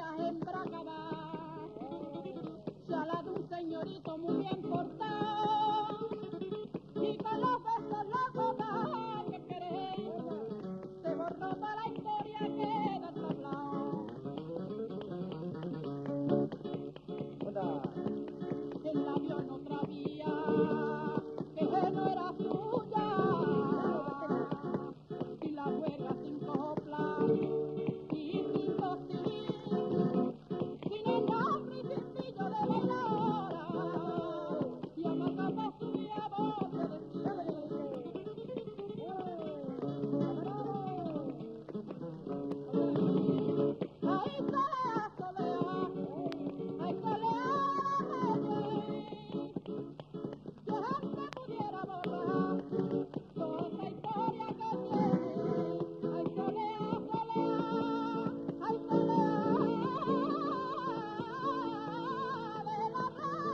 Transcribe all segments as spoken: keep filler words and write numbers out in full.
muchas hembras acabar. Ya la de un señorito muy bien portado y con los besos locos que queréis se borró toda la historia que da tablao. El labio no trabía que no era suya y la huelga sin copla y sin costilín sin el nombre y sin pillo de bailadora y a la capa subía voz de decir ahí solea, solea, ahí solea, que gente pudiera borrar toda esa historia que tiene. Ay, solea, solea, ay, solea de la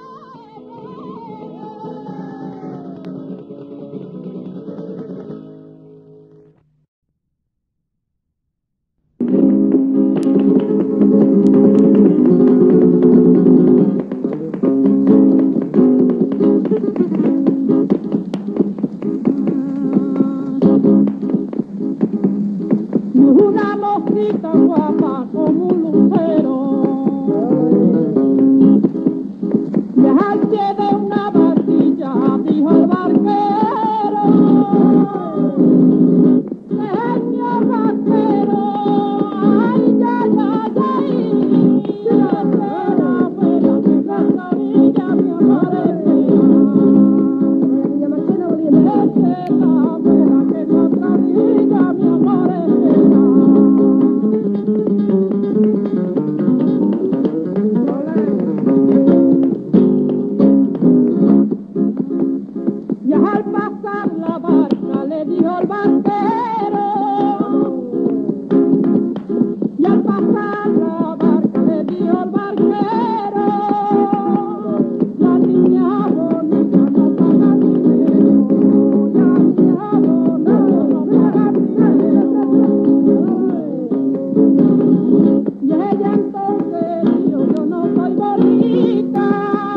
una mosquita guapa como un lucero, deja al pie de una barquilla, dijo el barquero, señor barquero, ay, ya, ya, ya, y la cera fuera que la orilla me aparecía, esa la fuera que en otra orilla me aparecía. Y al pasar la barca le dijo el barquero, y al pasar la barca le dijo el barquero, la niña bonita no paga dinero, la niña bonita no paga dinero. Y ella entonces dijo, yo no soy bonita,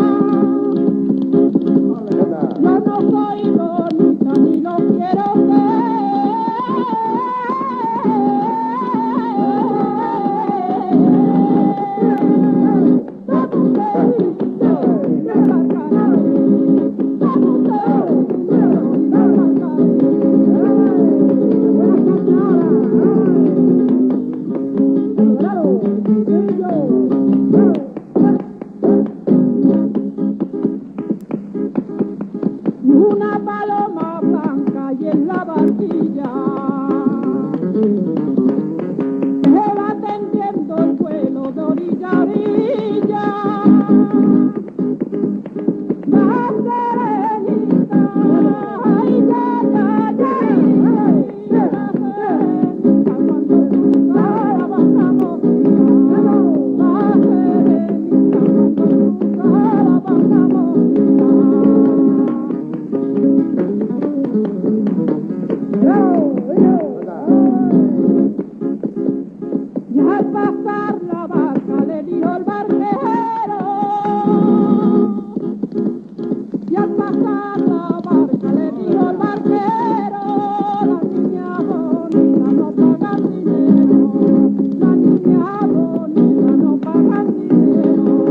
yo no soy bonita ni lo quiero una paloma blanca y en la barquilla se va tendiendo el vuelo de orilla a orilla. La serenita, ay, ya, ya, ya, la serenita cuando cruza la barca mojita, la serenita cuando cruza la barca mojita. Y al pasar la barca le dijo el barquero, y al pasar la barca le dijo el barquero, la niña bonita no paga dinero, la niña bonita no paga dinero.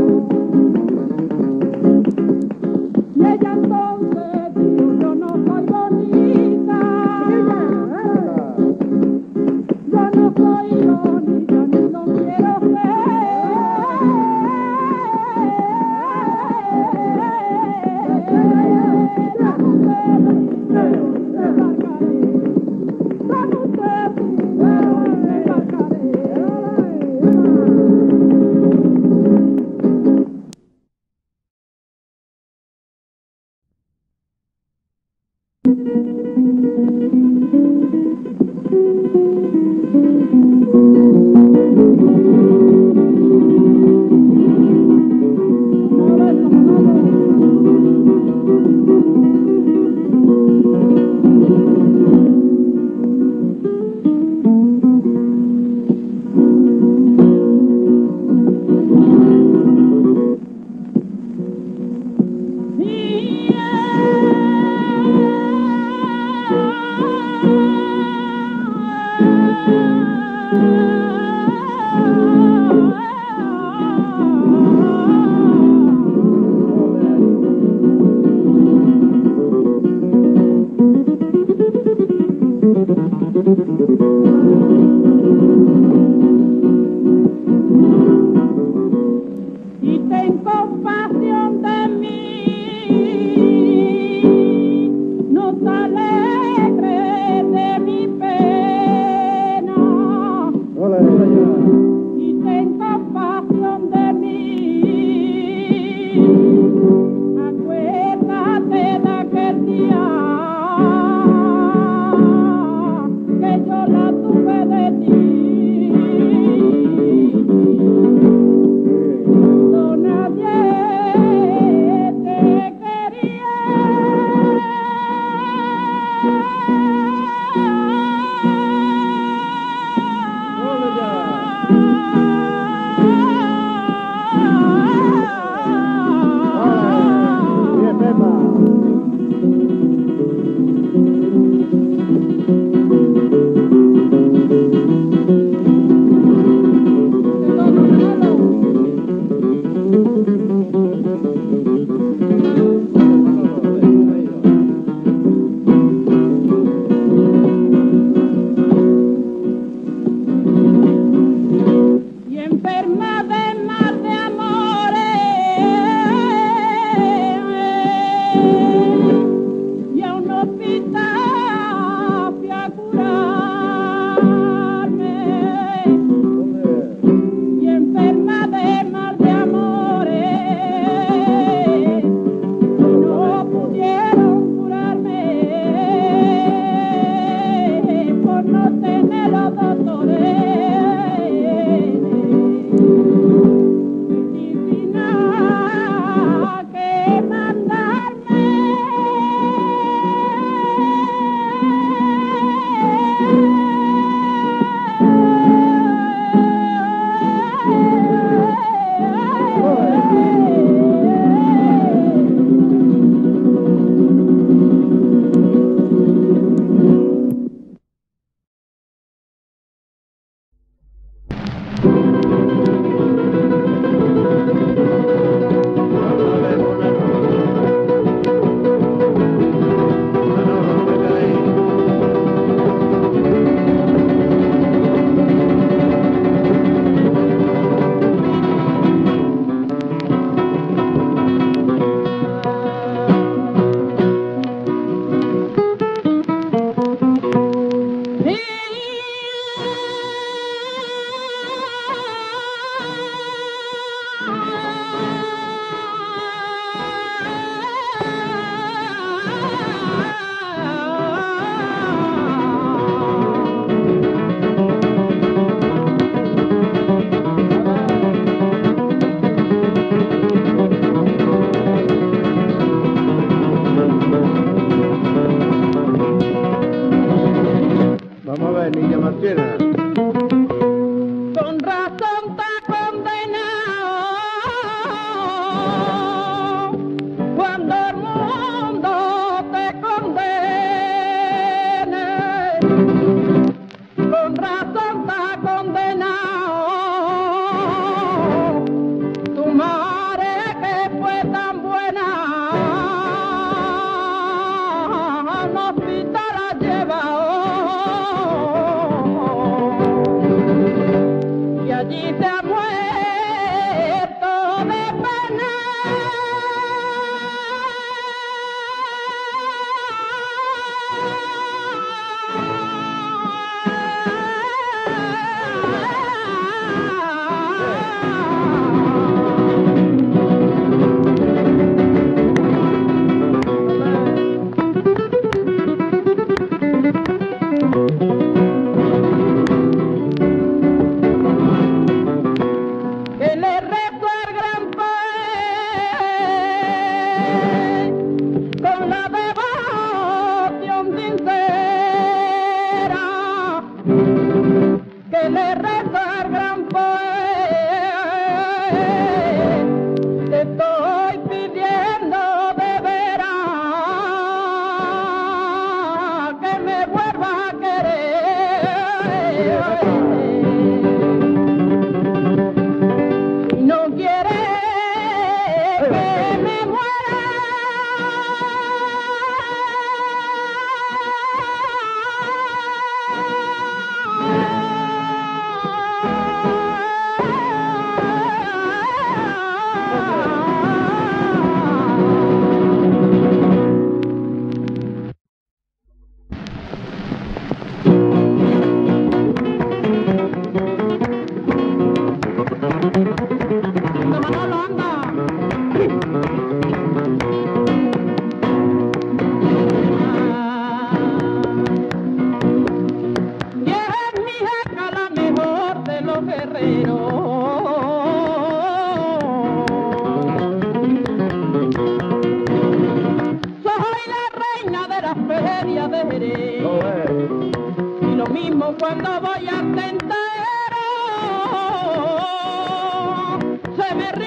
Y ella entonces dijo, yo no soy bonita, yo no soy bonita ni lo quiero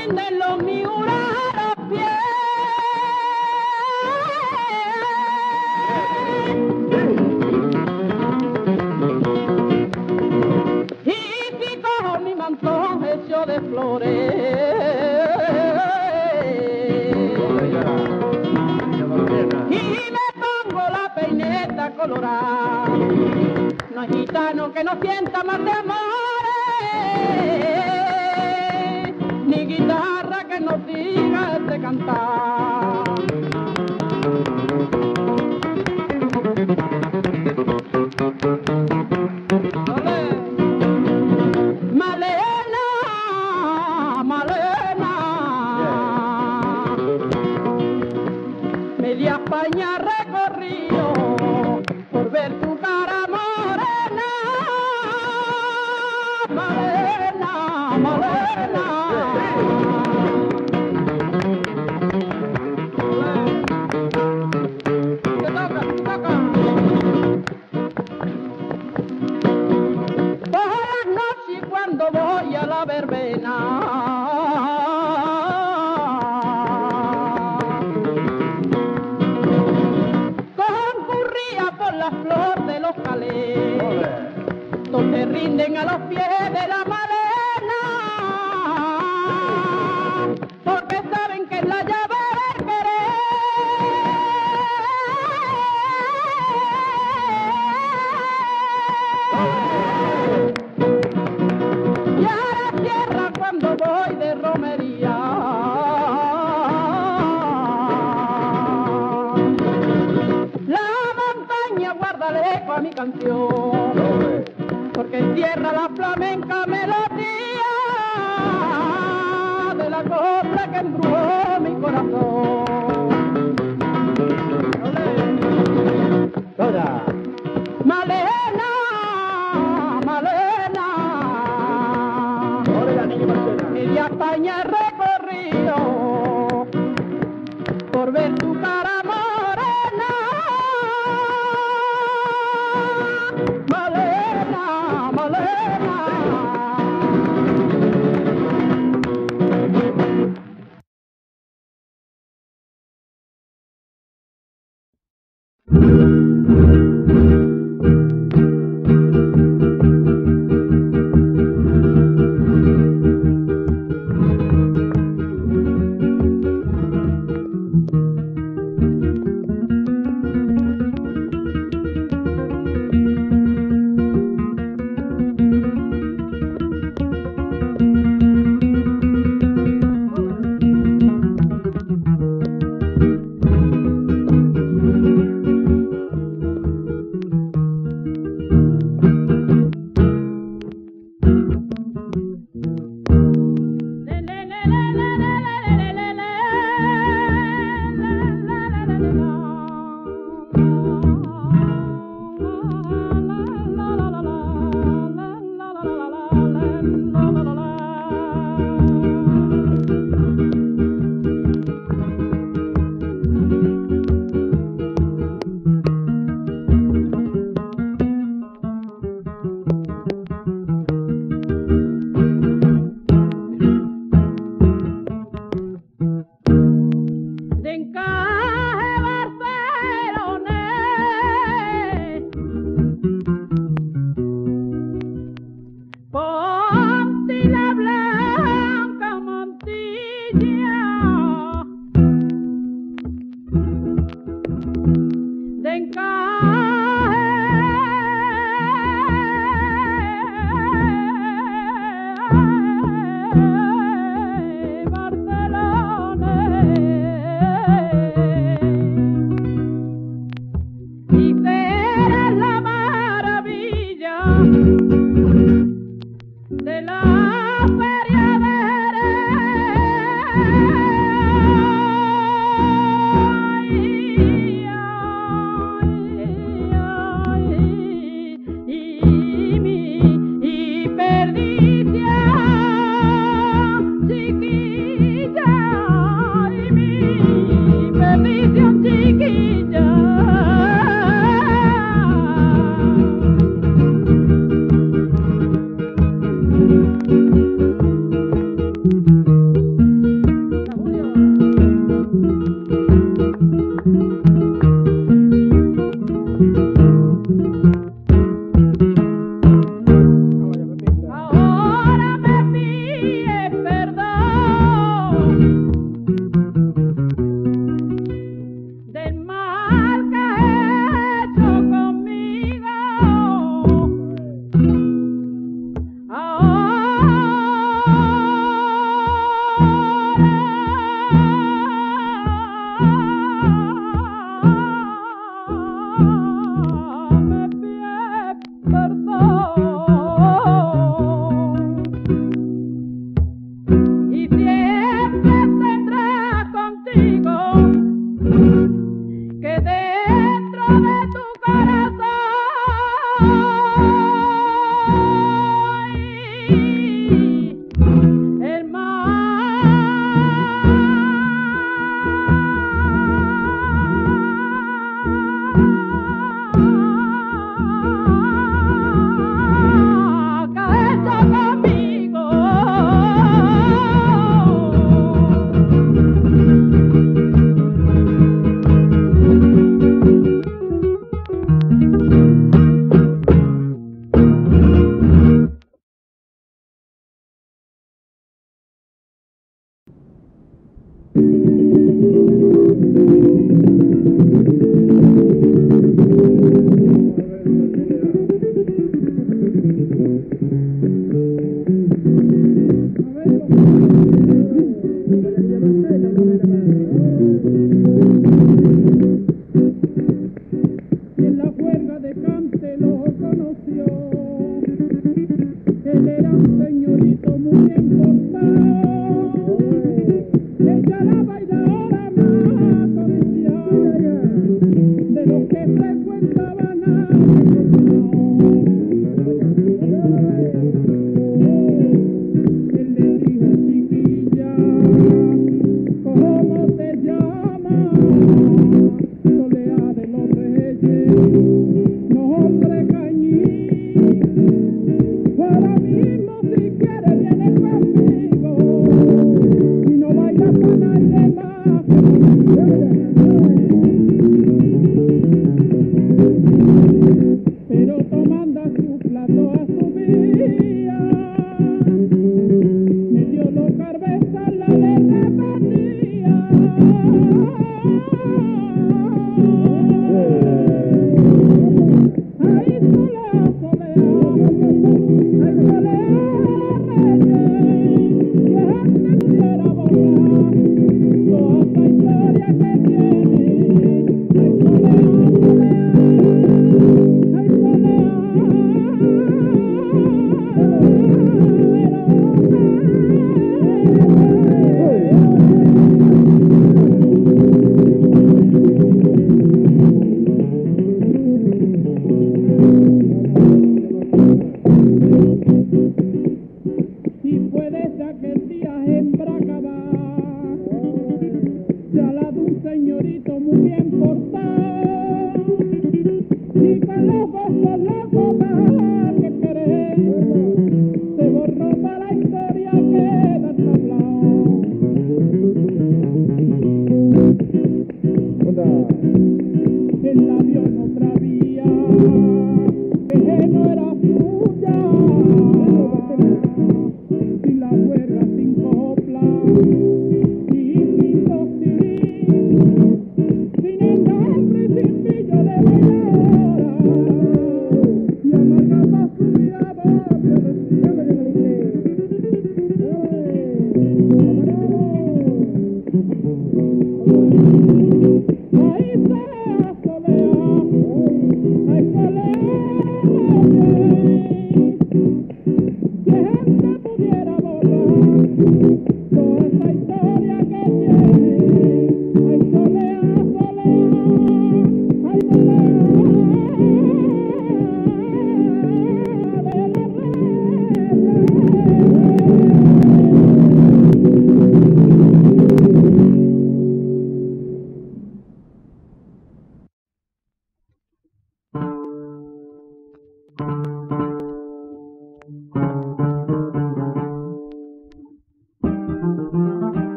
rinden los miuras a los pies. Y si cojo mi mantón hecho de flores y me pongo la peineta colorada, no es gitano que no sienta más de amores, ni guitarra que no diga de cantar. Malena, Malena, media España recorrido por ver tu cara morena. Malena, Malena. Te toca, te toca. Por las noches cuando voy a la verbena, concurría por la flor de los calés, donde rinden a los pies de la Malena, porque saben que es la llave del querer. Y a la tierra cuando voy de romería, la montaña guarda lejos a mi canción, porque encierra la flamenca melodía de la copla que embrujó mi corazón. Toda. Malena, Malena, Ole la niña Marcela. media España he recorrido por ver tu cara morena. Malena, Malena.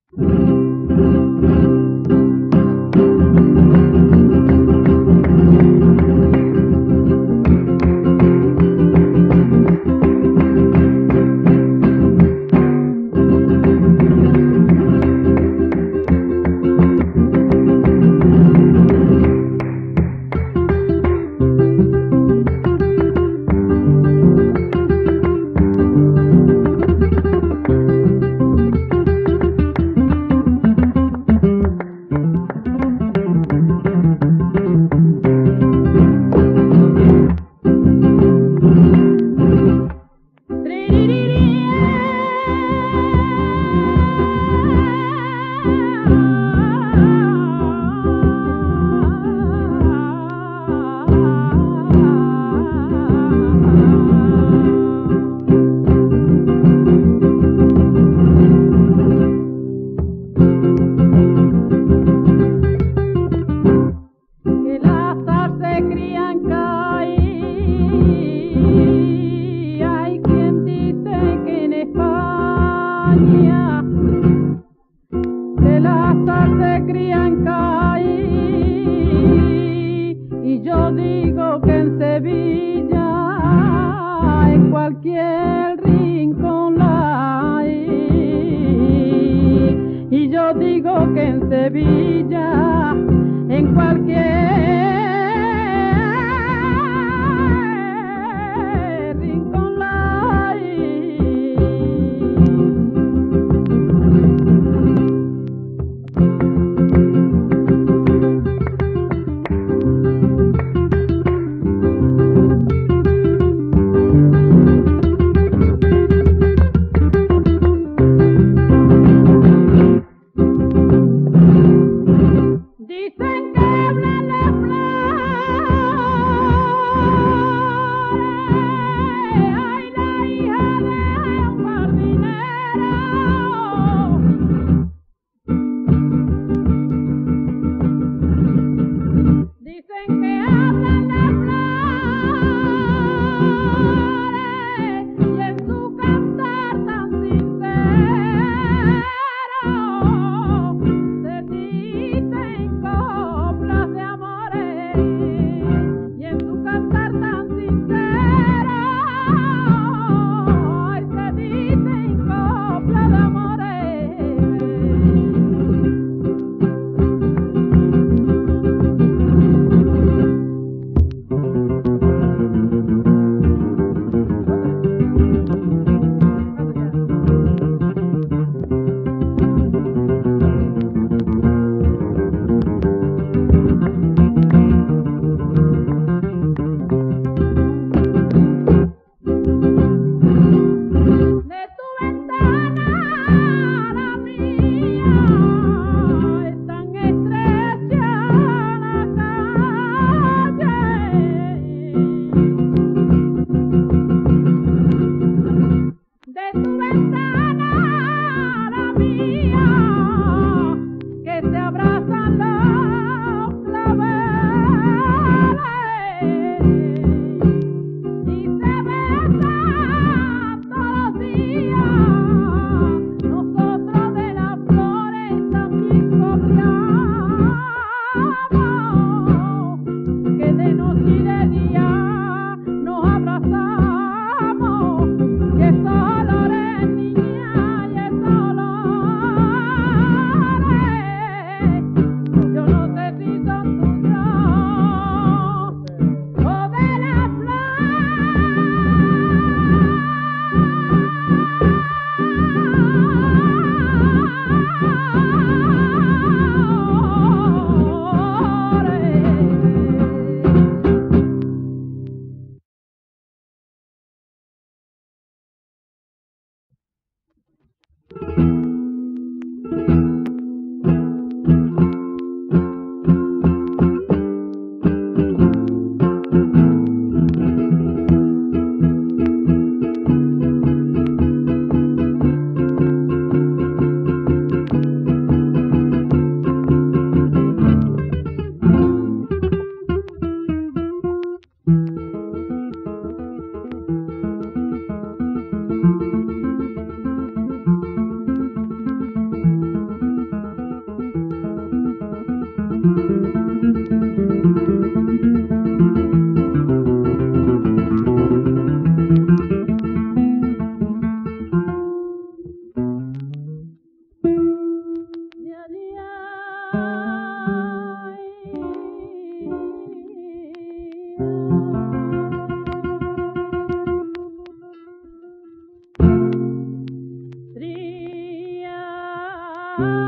El azar se cría en Caí, y yo digo que en Sevilla, en cualquier rincón la hay. Y yo digo que en Sevilla, en cualquier rincón la hay. Dicen que hablan Tria